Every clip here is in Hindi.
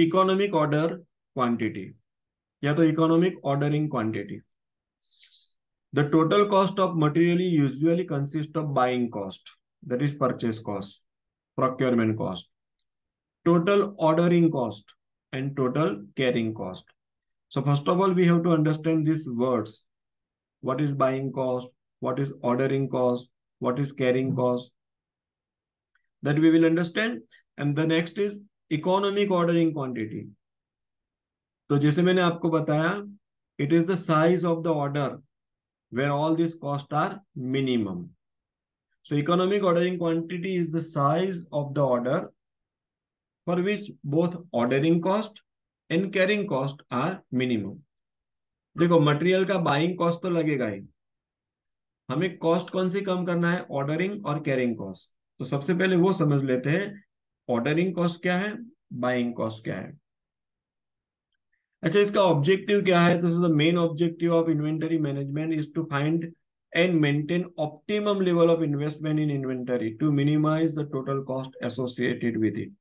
इकोनॉमिक ऑर्डर क्वांटिटी या तो economic ordering quantity. The total cost of material usually consist of buying cost, that is purchase cost, procurement cost, total ordering cost and total carrying cost. So first of all, we have to understand these words. What is buying cost? What is ordering cost? What is carrying cost? That we will understand. And the next is economic ordering quantity. तो जैसे मैंने आपको बताया, it is the size of the order where all these costs are minimum. So economic ordering quantity is the size of the order for which both ordering cost and carrying cost are minimum. देखो मटेरियल का बाइंग कॉस्ट तो लगेगा ही, हमें कॉस्ट कौन सी कम करना है, ऑर्डरिंग और कैरिंग कॉस्ट। तो सबसे पहले वो समझ लेते हैं, ऑर्डरिंग कॉस्ट क्या है, बाइंग कॉस्ट क्या है। अच्छा, इसका ऑब्जेक्टिव क्या है? तो the main objective of inventory management is to find and maintain optimum level of investment in inventory to minimize the total cost associated with it.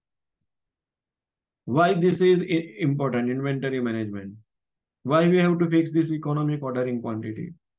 Why this is important, inventory management? Why we have to fix this economic ordering quantity?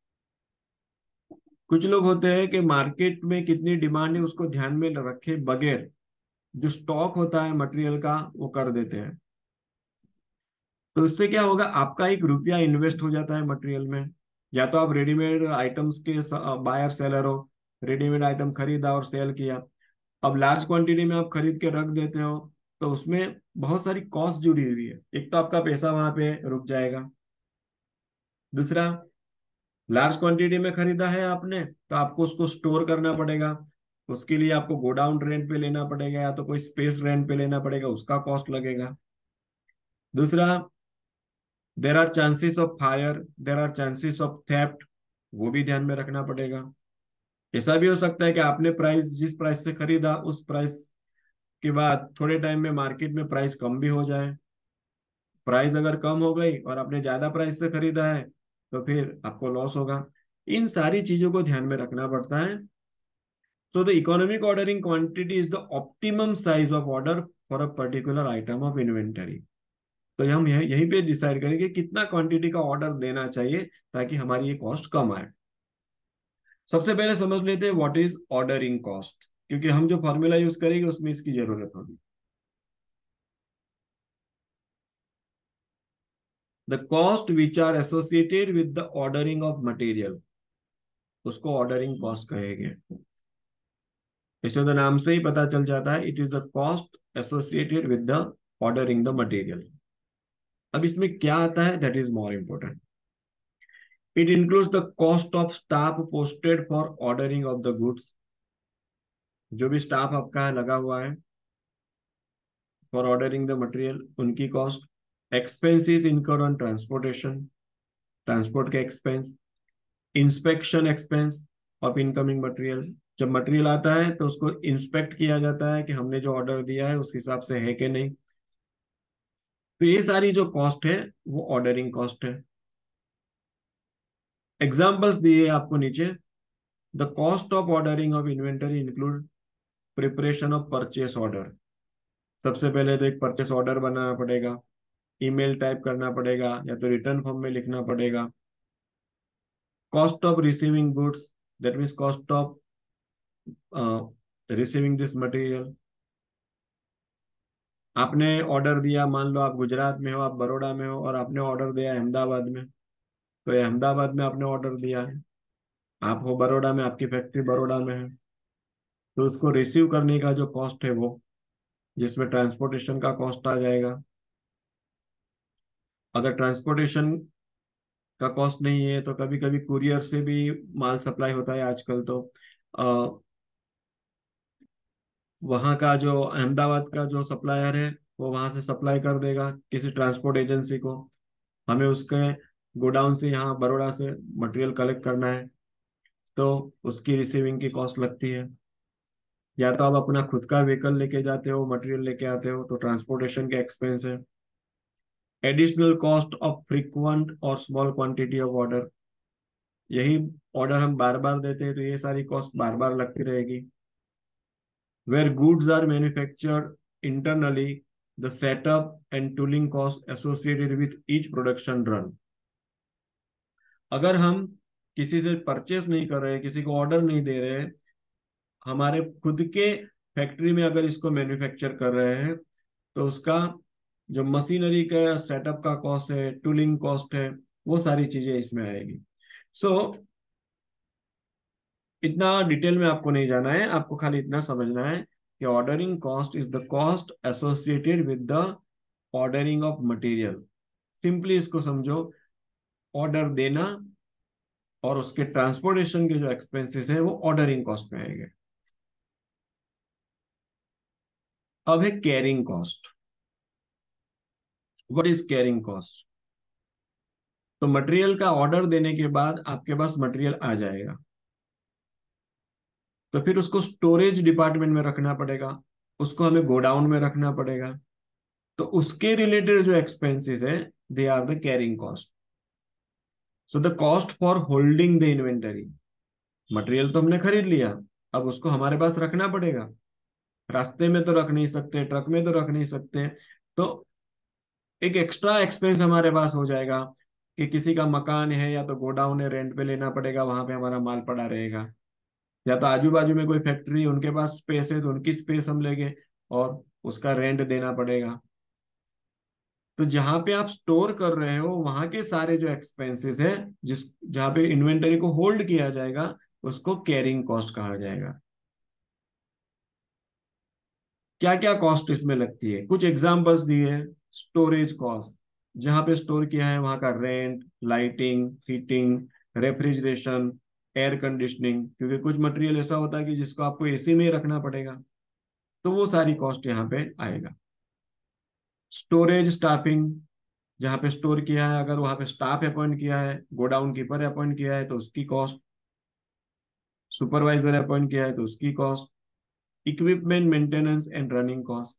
कुछ लोग होते हैं कि मार्केट में कितनी डिमांड है उसको ध्यान में रखे बगैर जो स्टॉक होता है मटेरियल का वो कर देते हैं। तो इससे क्या होगा, आपका एक रुपया इन्वेस्ट हो जाता है मटेरियल में। या तो आप रेडीमेड आइटम्स के बायर सेलर हो, रेडीमेड आइटम खरीदा और सेल किया। अब लार्ज क्वांटिटी में आप खरीद के रख देते हो तो उसमें बहुत सारी कॉस्ट जुड़ी हुई है। एक तो आपका पैसा वहां पे रुक जाएगा, दूसरा लार्ज क्वांटिटी में खरीदा है आपने तो आपको उसको स्टोर करना पड़ेगा, उसके लिए आपको गोडाउन रेंट पे लेना पड़ेगा या तो कोई स्पेस रेंट पे लेना पड़ेगा, उसका कॉस्ट लगेगा। दूसरा, there are chances of fire, there are chances of theft, वो भी ध्यान में रखना पड़ेगा। ऐसा भी हो सकता है कि आपने प्राइस जिस प्राइस से खरीदा उस प्राइस के बाद थोड़े टाइम में मार्केट में प्राइस कम भी हो जाए। प्राइस अगर कम हो गई और आपने ज्यादा प्राइस से खरीदा है तो फिर आपको लॉस होगा। इन सारी चीजों को ध्यान में रखना पड़ता है। So the economic ordering quantity is the optimum size of order for a particular item of inventory. तो हम यहीं पे डिसाइड करेंगे कितना क्वांटिटी का ऑर्डर देना चाहिए ताकि हमारी ये कॉस्ट कम आए। सबसे पहले समझ लेते हैं व्हाट इज ऑर्डरिंग कॉस्ट, क्योंकि हम जो फॉर्मूला यूज करेंगे उसमें इसकी जरूरत होगी। The cost which are associated with the ordering of material, उसको ऑर्डरिंग कॉस्ट कहेंगे। इसे तो नाम से ही पता चल जाता है, it is the cost associated with the ordering the material. अब इसमें क्या आता है, that is more important. It includes the cost of staff posted for ordering of the goods, जो भी स्टाफ आपका लगा हुआ है फॉर ऑर्डरिंग द मटेरियल, उनकी cost. Expenses incurred on transportation, transport के expense. Inspection expense of incoming material, जब मटेरियल आता है तो उसको इंस्पेक्ट किया जाता है कि हमने जो ऑर्डर दिया है उस हिसाब से है कि नहीं। तो ये सारी जो कॉस्ट है वो ऑर्डरिंग कॉस्ट है। एग्जाम्पल्स दिए आपको नीचे। The cost of ordering of inventory include preparation of purchase order, सबसे पहले तो एक परचेस ऑर्डर बनाना पड़ेगा, ईमेल टाइप करना पड़ेगा या तो रिटर्न फॉर्म में लिखना पड़ेगा। Cost of receiving goods, that means cost of receiving this material. आपने ऑर्डर दिया, मान लो आप गुजरात में हो, आप बड़ौदा में हो और आपने ऑर्डर दिया अहमदाबाद में, तो ये अहमदाबाद में आपने ऑर्डर दिया है, आप हो बड़ौदा में, आपकी फैक्ट्री बड़ौदा में है, तो उसको रिसीव करने का जो कॉस्ट है वो, जिसमें ट्रांसपोर्टेशन का कॉस्ट आ जाएगा। अगर ट्रांसपोर्टेशन का कॉस्ट नहीं है तो कभी कभी कुरियर से भी माल सप्लाई होता है आजकल, तो वहाँ का जो अहमदाबाद का जो सप्लायर है वो वहां से सप्लाई कर देगा किसी ट्रांसपोर्ट एजेंसी को। हमें उसके गोडाउन से यहाँ बड़ौदा से मटेरियल कलेक्ट करना है तो उसकी रिसीविंग की कॉस्ट लगती है। या तो आप अपना खुद का व्हीकल लेके जाते हो, मटेरियल लेके आते हो, तो ट्रांसपोर्टेशन के एक्सपेंस है। एडिशनल कॉस्ट ऑफ फ्रीक्वेंट और स्मॉल क्वांटिटी ऑफ ऑर्डर, यही ऑर्डर हम बार बार देते हैं तो ये सारी कॉस्ट बार बार लगती रहेगी। Where goods are manufactured internally, where goods are manufactured internally, the cost of goods are incurred externally, तो ये सारी कॉस्ट बार बार लगती रहेगी। Where goods are manufactured externally, तो ये सारी कॉस्ट एक्सटर्नली लगती रहेगी। Where goods are the setup and tooling cost associated with each production run. अगर हम किसी से परचेस नहीं कर रहे, किसी को ऑर्डर नहीं दे रहे, हमारे खुद के फैक्ट्री में अगर इसको मैन्युफैक्चर कर रहे हैं, तो उसका जो मशीनरी का सेटअप का कॉस्ट है, टूलिंग कॉस्ट है, वो सारी चीजें इसमें आएगी। सो इतना डिटेल में आपको नहीं जाना है, आपको खाली इतना समझना है कि ordering cost is the cost associated with the ordering of material. Simply इसको समझो, ऑर्डर देना और उसके ट्रांसपोर्टेशन के जो एक्सपेंसेस है वो ऑर्डरिंग कॉस्ट में आएंगे। अब है carrying cost. What is carrying cost? तो मटेरियल का ऑर्डर देने के बाद आपके पास मटेरियल आ जाएगा, तो फिर उसको स्टोरेज डिपार्टमेंट में रखना पड़ेगा, उसको हमें गोडाउन में रखना पड़ेगा। तो उसके रिलेटेड जो एक्सपेंसेस है, they are the carrying cost. So the cost for holding the inventory. Material तो हमने खरीद लिया, अब उसको हमारे पास रखना पड़ेगा। रास्ते में तो रख नहीं सकते, ट्रक में तो रख नहीं सकते, तो एक एक्स्ट्रा एक्सपेंस हमारे पास हो जाएगा कि किसी का मकान है या तो गोडाउन है, रेंट पे लेना पड़ेगा, वहां पे हमारा माल पड़ा रहेगा। या तो आजू बाजू में कोई फैक्ट्री, उनके पास स्पेस है तो उनकी स्पेस हम लेंगे और उसका रेंट देना पड़ेगा। तो जहां पे आप स्टोर कर रहे हो, वहां के सारे जो एक्सपेंसेस है, जिस जहां पे इन्वेंटरी को होल्ड किया जाएगा, उसको कैरिंग कॉस्ट कहा जाएगा। क्या क्या कॉस्ट इसमें लगती है, कुछ एग्जांपल्स दिए हैं। स्टोरेज कॉस्ट, जहां पे स्टोर किया है वहां का rent, lighting, heating, refrigeration, air conditioning, क्योंकि कुछ मटेरियल ऐसा होता है कि जिसको आपको एसी में ही रखना पड़ेगा, तो वो सारी कॉस्ट यहाँ पे आएगा। स्टोरेज स्टाफिंग, जहाँ पे स्टोर किया है, अगर वहां पे स्टाफ अपॉइंट किया है, गोडाउन कीपर अपॉइंट किया है तो उसकी कॉस्ट, सुपरवाइजर अपॉइंट किया है तो उसकी cost, equipment maintenance and running cost,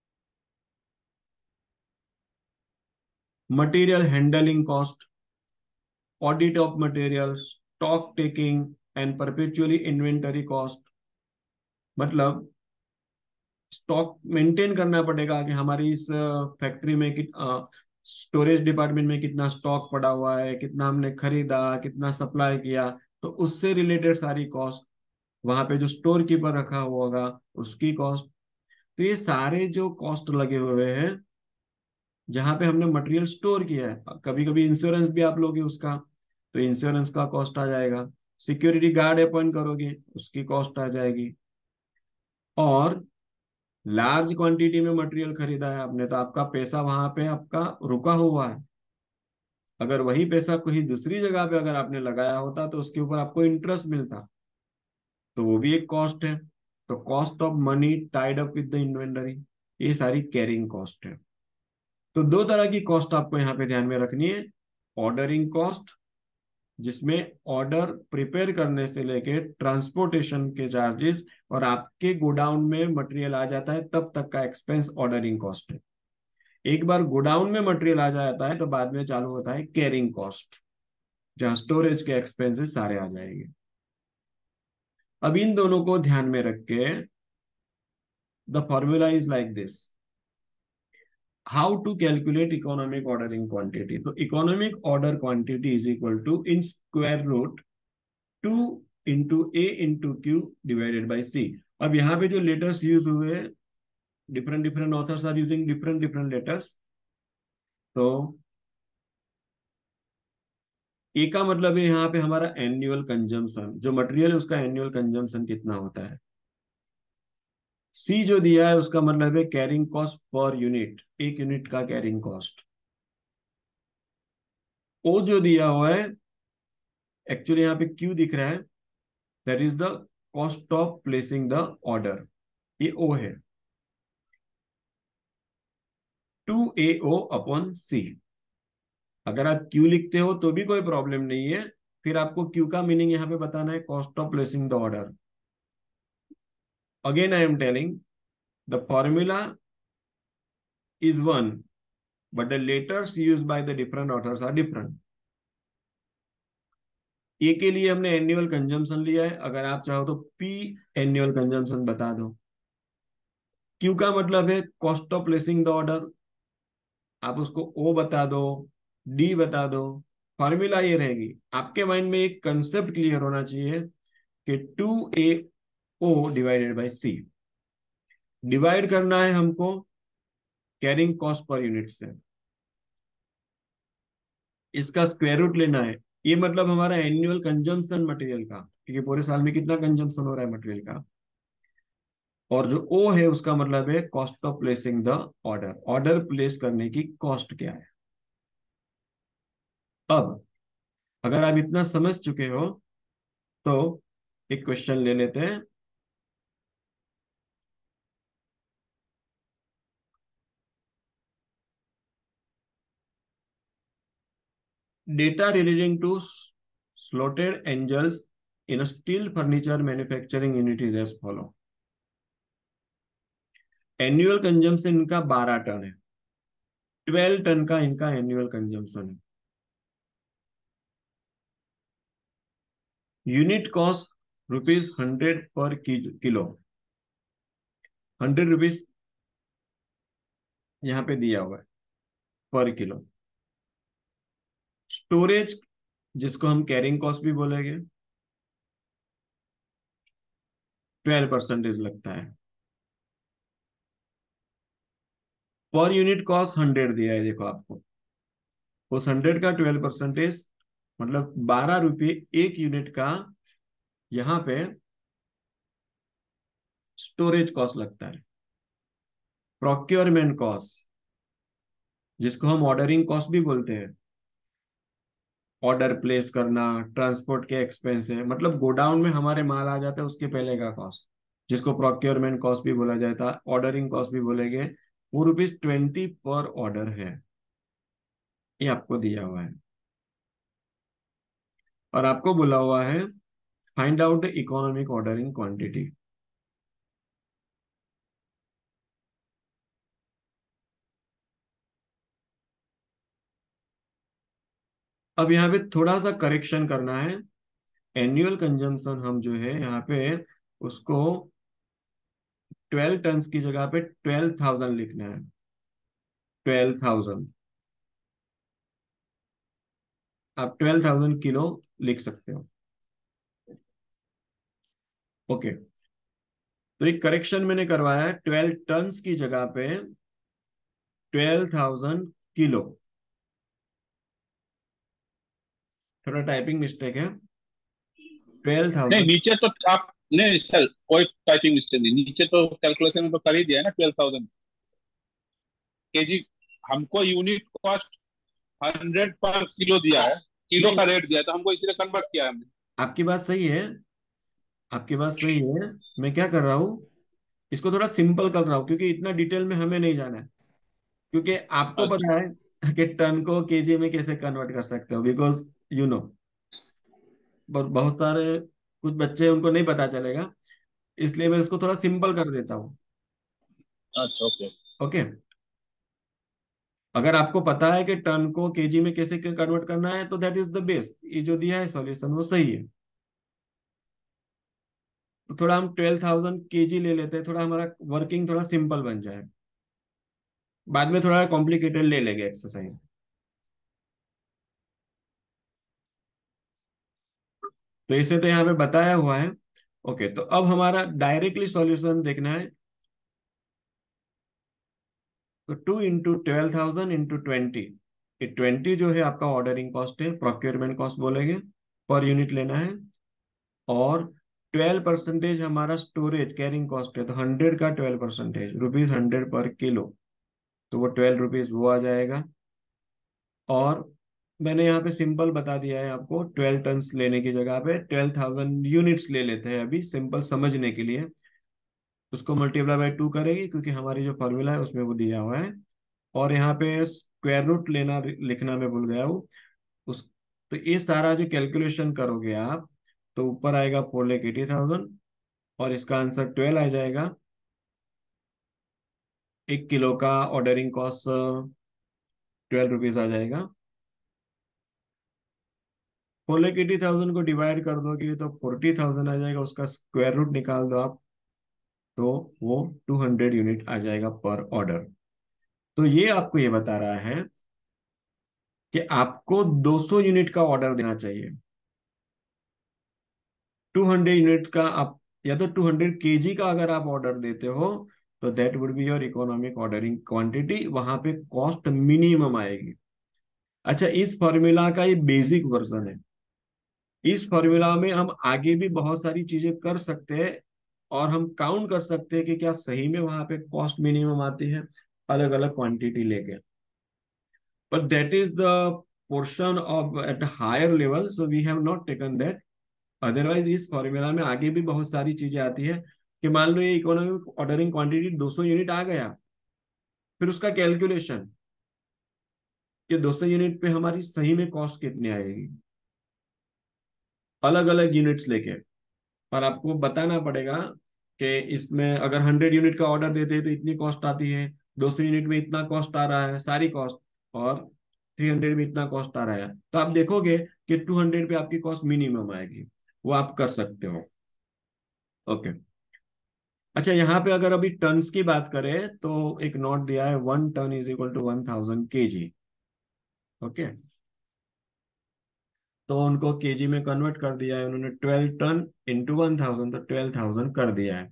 material handling cost, audit of material, stock taking and perpetually inventory cost. मतलब स्टॉक मेंटेन करना पड़ेगा कि हमारी इस फैक्ट्री में स्टोरेज डिपार्टमेंट में कितना स्टॉक पड़ा हुआ है, कितना हमने खरीदा, कितना सप्लाई किया, तो उससे रिलेटेड सारी कॉस्ट। वहां पे जो स्टोर कीपर रखा हुआ होगा उसकी कॉस्ट। तो ये सारे जो कॉस्ट लगे हुए हैं जहां पे हमने मटेरियल स्टोर किया है, कभी कभी इंश्योरेंस भी आप लोगे उसका, तो इंश्योरेंस का कॉस्ट आ जाएगा। सिक्योरिटी गार्ड अपॉइंट करोगे, उसकी कॉस्ट आ जाएगी। और लार्ज क्वांटिटी में मटेरियल खरीदा है आपने, तो आपका पैसा वहां पे आपका रुका हुआ है। अगर वही पैसा कोई दूसरी जगह पे अगर आपने लगाया होता तो उसके ऊपर आपको इंटरेस्ट मिलता, तो वो भी एक कॉस्ट है। तो cost of money tied up with the inventory, ये सारी कैरिंग कॉस्ट है। तो दो तरह की कॉस्ट आपको यहाँ पे ध्यान में रखनी है। ऑर्डरिंग कॉस्ट, जिसमें ऑर्डर प्रिपेयर करने से लेके ट्रांसपोर्टेशन के चार्जेस और आपके गोडाउन में मटेरियल आ जाता है तब तक का एक्सपेंस ऑर्डरिंग कॉस्ट है। एक बार गोडाउन में मटेरियल आ जाता है तो बाद में चालू होता है कैरिंग कॉस्ट, जहां स्टोरेज के एक्सपेंसेस सारे आ जाएंगे। अब इन दोनों को ध्यान में रख के the formula is like this. How to calculate economic ordering quantity? तो economic order quantity is equal to in square root 2 into A into Q divided by C. अब यहाँ पे जो लेटर्स यूज हुए हैं, different different authors are using different different letters. तो ए का मतलब है यहाँ पे हमारा एनुअल कंजम्पशन, जो मटेरियल है उसका एनुअल कंजम्पशन कितना होता है। सी जो दिया है उसका मतलब है कैरिंग कॉस्ट पर यूनिट, एक यूनिट का कैरिंग कॉस्ट। ओ जो दिया हुआ है, एक्चुअली यहाँ पे क्यू दिख रहा है, that is the cost of placing the order, ये ओ है। 2AO अपॉन सी। अगर आप क्यू लिखते हो तो भी कोई प्रॉब्लम नहीं है, फिर आपको क्यू का मीनिंग यहाँ पे बताना है, cost of placing the order. Again I am telling, the formula is one, but the letters used by the different authors are different. A के लिए हमने एनुअल कंजम्पशन लिया है, अगर आप चाहो तो पी एनुअल कंजम्पशन बता दो। क्यू का मतलब है cost of placing the order, आप उसको ओ बता दो, डी बता दो, फॉर्मूला ये रहेगी। आपके माइंड में एक कंसेप्ट क्लियर होना चाहिए कि 2AO divided by C, divide करना है हमको कैरिंग कॉस्ट पर यूनिट से, इसका स्क्वायर रूट लेना है। ये मतलब हमारा एनुअल कंजम्पशन मटेरियल का, क्योंकि पूरे साल में कितना कंजम्पशन हो रहा है मटेरियल का। और जो ओ है उसका मतलब है cost of placing the order, order place करने की कॉस्ट क्या है। अब अगर आप इतना समझ चुके हो तो एक क्वेश्चन ले लेते हैं। Data relating to slotted angles in steel furniture manufacturing unit is as follow. Annual consumption इनका 12 टन है, 12 टन का इनका एनुअल कंजम्पशन है। Unit cost ₹100 per kilo, 100 rupees यहाँ पे दिया हुआ है पर किलो। स्टोरेज, जिसको हम कैरिंग कॉस्ट भी बोलेंगे, 12% लगता है। पर यूनिट कॉस्ट 100 दिया है, देखो आपको उस 100 का 12%, मतलब 12 रुपये एक यूनिट का यहाँ पे स्टोरेज कॉस्ट लगता है। प्रोक्योरमेंट कॉस्ट, जिसको हम ऑर्डरिंग कॉस्ट भी बोलते हैं, ऑर्डर प्लेस करना, ट्रांसपोर्ट के एक्सपेंस है, मतलब गोडाउन में हमारे माल आ जाता है उसके पहले का कॉस्ट, जिसको प्रोक्योरमेंट कॉस्ट भी बोला जाता है, ऑर्डरिंग कॉस्ट भी बोलेंगे। वो ₹20 पर ऑर्डर है, ये आपको दिया हुआ है। और आपको बोला हुआ है find out the economic ordering quantity. अब यहाँ पे थोड़ा सा करेक्शन करना है। एनुअल कंजम्पशन हम जो है यहाँ पे उसको 12 टन की जगह पे 12,000 लिखना है, 12,000। आप 12,000 किलो लिख सकते हो। ओके, तो एक करेक्शन मैंने करवाया है, 12 टन की जगह पे 12,000 किलो। थोड़ा टाइपिंग मिस्टेक है, ट्वेल्व नहीं थाउजेंड नीचे तो आप, नहीं सर कोई टाइपिंग मिस्टेक नहीं, नीचे तो कैलकुलेशन में तो कर ही दिया है ना 12,000 kg। हमको यूनिट कॉस्ट 100 पर किलो दिया है, किलो नहीं, का रेट दिया है, तो हमको इसलिए कन्वर्ट किया है हमने। आपकी बात सही है, आपकी बात सही है। मैं क्या कर रहा हूँ, इसको थोड़ा सिंपल कर रहा हूँ, क्योंकि इतना डिटेल में हमें नहीं जाना है। क्योंकि आपको अच्छा। पता है कि टन को केजी में कैसे कन्वर्ट कर सकते हो, बिकॉज यू नो, बहुत सारे कुछ बच्चे उनको नहीं पता चलेगा, इसलिए मैं इसको थोड़ा सिंपल कर देता हूँ। अच्छा ओके। ओके, अगर आपको पता है कि टन को केजी में कैसे कन्वर्ट करना है तो दैट इज द बेस्ट, ये जो दिया है सॉल्यूशन वो सही है। तो थोड़ा हम 12,000 kg ले लेते हैं, थोड़ा हमारा वर्किंग थोड़ा सिंपल बन जाए, बाद में थोड़ा कॉम्प्लिकेटेड ले लेंगे एक्सरसाइज। तो इसे तो यहाँ पे बताया हुआ है। ओके, तो अब हमारा डायरेक्टली सॉल्यूशन देखना है। तो 2 × 12,000 × 20, ये 20 जो है आपका ऑर्डरिंग कॉस्ट है, प्रोक्योरमेंट कॉस्ट बोलेंगे, पर यूनिट लेना है। और 12% हमारा स्टोरेज कैरिंग कॉस्ट है, तो 100 का 12%, ₹100 पर किलो, तो वो 12 रुपीज वो आ जाएगा। और मैंने यहाँ पे सिंपल बता दिया है आपको, 12 टन लेने की जगह पे 12,000 यूनिट्स ले लेते हैं अभी सिंपल समझने के लिए। उसको मल्टीप्लाई बाय 2 करेगी, क्योंकि हमारी जो फॉर्मूला है उसमें वो दिया हुआ है। और यहाँ पे स्क्वायर रूट लेना लिखना मैं भूल गया हूँ उस। तो ये सारा जो कैलकुलेशन करोगे आप, तो ऊपर आएगा 4,80,000, और इसका आंसर 12 आ जाएगा। 1 किलो का ऑर्डरिंग कॉस्ट 12 रुपीज आ जाएगा। 4,80,000 को डिवाइड कर दोगे तो 40,000 आ जाएगा, उसका स्क्वायर रूट निकाल दो आप, तो वो 200 यूनिट आ जाएगा पर ऑर्डर। तो ये आपको ये बता रहा है कि आपको 200 यूनिट का ऑर्डर देना चाहिए। 200 यूनिट का आप, या तो 200 kg का अगर आप ऑर्डर देते हो, तो that would be your economic ordering quantity, वहां पे कॉस्ट मिनिमम आएगी। अच्छा, इस फॉर्मूला का ये बेसिक वर्जन है। इस फॉर्मूला में हम आगे भी बहुत सारी चीजें कर सकते हैं, और हम काउंट कर सकते हैं कि क्या सही में वहां पे कॉस्ट मिनिमम आती है अलग अलग क्वांटिटी लेके। But that is the portion of at higher level, so we have not taken that. Otherwise इस फॉर्मूला में आगे भी बहुत सारी चीजें आती है, कि मान लो ये इकोनॉमिक ऑर्डरिंग क्वांटिटी 200 यूनिट आ गया, फिर उसका कैलकुलेशन कि 200 यूनिट पे हमारी सही में कॉस्ट कितनी आएगी अलग अलग यूनिट्स लेके। और आपको बताना पड़ेगा कि इसमें अगर 100 यूनिट का ऑर्डर देते हैं तो इतनी कॉस्ट आती है, 200 यूनिट में इतना कॉस्ट आ रहा है सारी कॉस्ट, और 300 में इतना कॉस्ट आ रहा है, तो आप देखोगे कि 200 पे आपकी कॉस्ट मिनिमम आएगी। वो आप कर सकते हो। ओके। अच्छा, यहाँ पे अगर अभी टन्स की बात करें तो एक नोट दिया है, 1 ton is equal to 1000 kg। Okay. तो उनको केजी में कन्वर्ट कर दिया है उन्होंने, 12 टन इंटू 1000, तो 12,000 कर दिया है।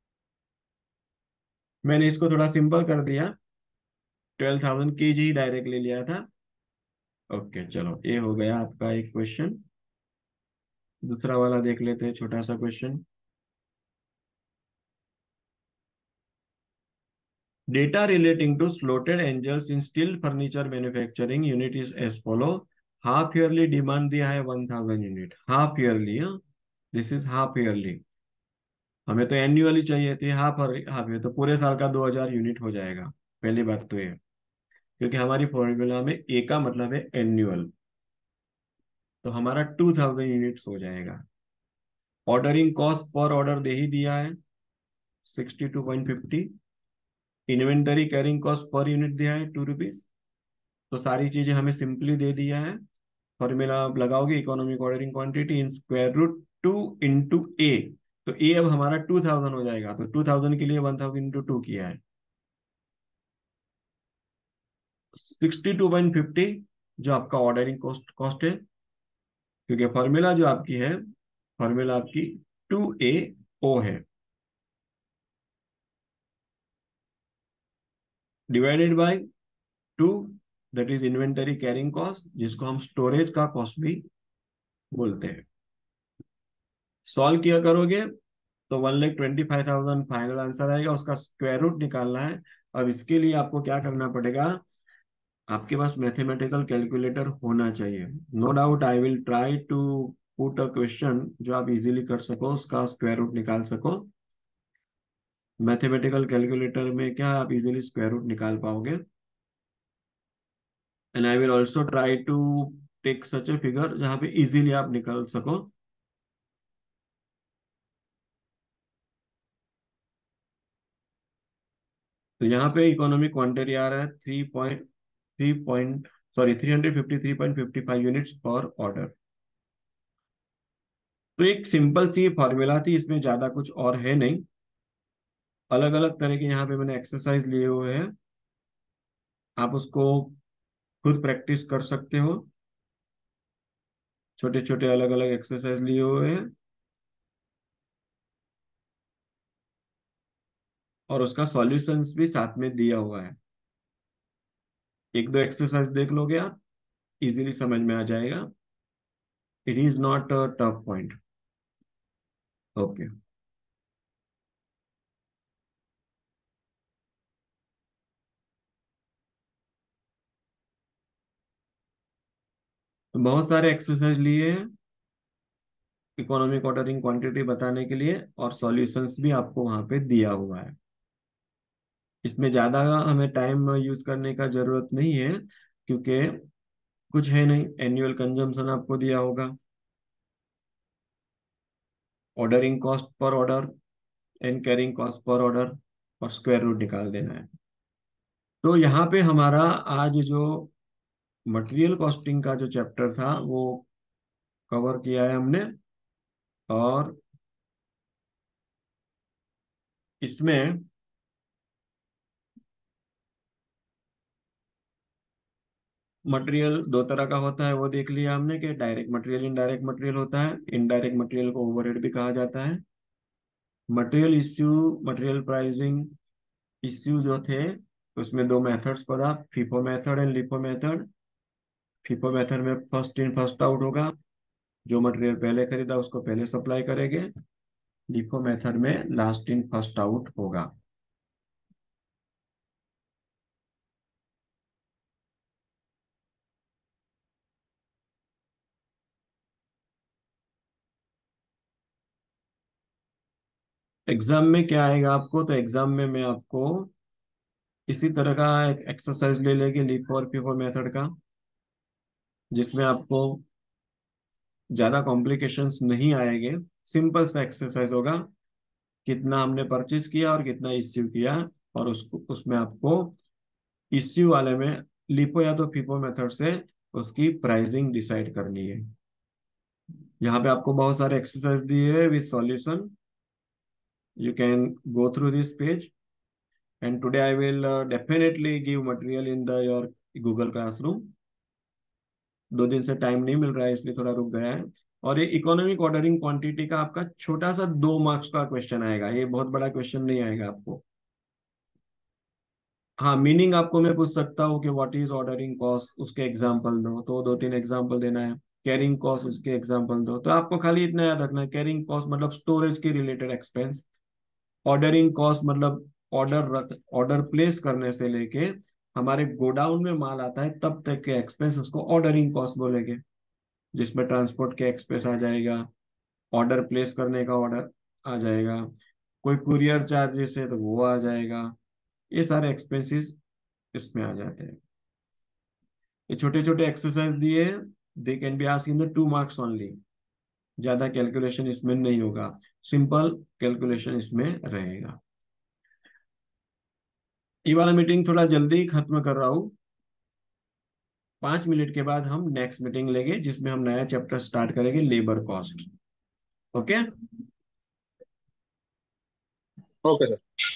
मैंने इसको थोड़ा सिंपल कर दिया, 12,000 kg ही डायरेक्ट ले लिया था। ओके, चलो ये हो गया आपका एक क्वेश्चन। दूसरा वाला देख लेते हैं, छोटा सा question. Data relating to slotted angles in steel furniture manufacturing unit is as follow. Half yearly demand दिया है 1000 unit, half yearly. This is half yearly. हमें तो एनुअली चाहिए थी, हाफ हाफ ईयर तो पूरे साल का 2000 यूनिट हो जाएगा। पहली बात तो ये, क्योंकि हमारी फॉर्मूला में ए का मतलब है एनुअल, तो हमारा 2000 यूनिट्स हो जाएगा। ऑर्डरिंग कॉस्ट पर ऑर्डर दे ही दिया है, 62.50। Inventory carrying cost per unit दिया है, ₹2। तो सारी चीजें हमें सिंपली दे दिया है। फॉर्मूला आप लगाओगे, economic ordering quantity in √2 into A. तो ए अब हमारा 2000 हो जाएगा, तो 2000 के लिए 1000 इंटू 2 किया है, 62.50 जो आपका ऑर्डरिंग कॉस्ट कॉस्ट है। क्योंकि फॉर्मूला जो आपकी है, फॉर्मूला आपकी 2AO है, divided by 2, that is inventory carrying cost, जिसको हम स्टोरेज का कॉस्ट भी बोलते हैं। सॉल्व किया करोगे तो 1,25,000 फाइनल आंसर आएगा, उसका स्क्वायर रूट निकालना है। अब इसके लिए आपको क्या करना पड़ेगा, आपके पास मैथमेटिकल कैलकुलेटर होना चाहिए। No doubt I will try to put a question जो आप इजीली कर सको, उसका स्क्वायर रूट निकाल सको। मैथमेटिकल कैलकुलेटर में क्या आप इजीली स्क्वायर रूट निकाल पाओगे। And I will also try to take such a figure जहां पे इजीली आप निकाल सको। तो यहाँ पे इकोनॉमिक क्वांटिटी आ रहा है 353.55 यूनिट्स पर ऑर्डर। तो एक सिंपल सी फॉर्मूला थी, इसमें ज्यादा कुछ और है नहीं। अलग अलग तरह के यहाँ पे मैंने एक्सरसाइज लिए हुए हैं, आप उसको खुद प्रैक्टिस कर सकते हो। छोटे छोटे अलग अलग एक्सरसाइज लिए हुए हैं, और उसका सॉल्यूशंस भी साथ में दिया हुआ है। एक दो एक्सरसाइज देख लोगे आप, इजीली समझ में आ जाएगा। It is not a tough point. Okay. बहुत सारे एक्सरसाइज लिए हैं इकोनॉमिक ऑर्डरिंग क्वांटिटी बताने के लिए, और सॉल्यूशंस भी आपको वहां पे दिया हुआ है। इसमें ज्यादा हमें टाइम यूज करने का जरूरत नहीं है, क्योंकि कुछ है नहीं, एनुअल कंजम्पशन आपको दिया होगा, ordering cost per order and carrying cost per order, और स्क्वायर रूट निकाल देना है। तो यहाँ पे हमारा आज जो मटेरियल कॉस्टिंग का जो चैप्टर था वो कवर किया है हमने। और इसमें मटेरियल दो तरह का होता है, वो देख लिया हमने कि डायरेक्ट मटेरियल, इनडायरेक्ट मटेरियल होता है। इनडायरेक्ट मटेरियल को ओवरहेड भी कहा जाता है। Material issue, material pricing issue जो थे, उसमें दो मेथड्स पढ़ा, FIFO method and LIFO method. FIFO method में फर्स्ट इन फर्स्ट आउट होगा, जो मटेरियल पहले खरीदा उसको पहले सप्लाई करेंगे। लिफो मेथड में लास्ट इन फर्स्ट आउट होगा। एग्जाम में क्या आएगा आपको, तो एग्जाम में मैं आपको इसी तरह का एक एक्सरसाइज ले लेंगे लिफो और फीफो मेथड का, जिसमें आपको ज्यादा कॉम्प्लिकेशंस नहीं आएंगे। सिंपल सा एक्सरसाइज होगा, कितना हमने परचेज किया और कितना इश्यू किया, और उसको उसमें आपको इश्यू वाले में लिपो या तो फीफो मेथड से उसकी प्राइसिंग डिसाइड करनी है। यहाँ पे आपको बहुत सारे एक्सरसाइज दिए हैं with solution. You can go through this page, and today I will definitely give material in the your Google classroom. 2 दिन से टाइम नहीं मिल रहा है इसलिए थोड़ा रुक गया है। और ये इकोनॉमिक ऑर्डरिंग क्वांटिटी का आपका छोटा सा 2 मार्क्स का क्वेश्चन आएगा, ये बहुत बड़ा क्वेश्चन नहीं आएगा आपको। हाँ, मीनिंग आपको मैं पूछ सकता हूँ कि व्हाट इज ऑर्डरिंग कॉस्ट, उसके एग्जांपल दो, तो 2-3 एग्जांपल देना है। कैरिंग कॉस्ट, उसके एग्जांपल दो। तो आपको खाली इतना याद रखना है, कैरिंग कॉस्ट मतलब स्टोरेज के रिलेटेड एक्सपेंस। ऑर्डरिंग कॉस्ट मतलब ऑर्डर प्लेस करने से लेके हमारे गोडाउन में माल आता है तब तक के एक्सपेंस, उसको ऑर्डरिंग कॉस्ट बोलेंगे। जिसमें ट्रांसपोर्ट के एक्सपेंस आ जाएगा, ऑर्डर प्लेस करने का ऑर्डर आ जाएगा, कोई कुरियर चार्जेस है तो वो आ जाएगा। ये सारे एक्सपेंसेस इसमें आ जाते हैं। ये छोटे छोटे एक्सरसाइज दिए, they can be asked in the 2 marks only. ज्यादा कैलकुलेशन इसमें नहीं होगा, सिंपल कैलकुलेशन इसमें रहेगा। ये वाला मीटिंग थोड़ा जल्दी खत्म कर रहा हूँ। 5 मिनट के बाद हम नेक्स्ट मीटिंग लेंगे, जिसमें हम नया चैप्टर स्टार्ट करेंगे, labour cost. Okay. Okay sir.